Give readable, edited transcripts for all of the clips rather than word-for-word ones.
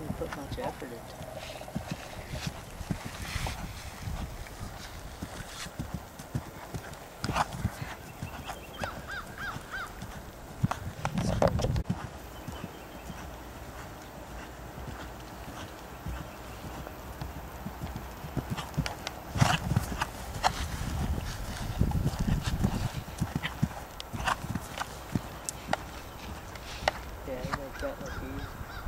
really put much effort into it. Yeah, you make that look easy.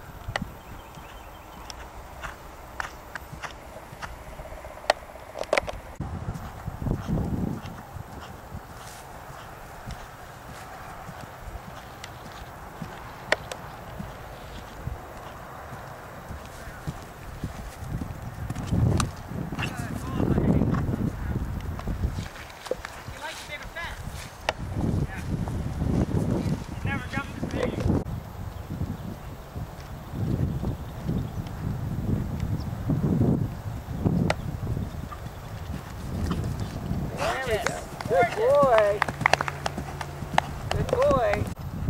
Good boy. Good boy.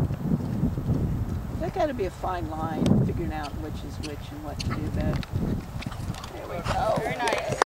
That got to be a fine line, figuring out which is which and what to do better. There we go. Very nice.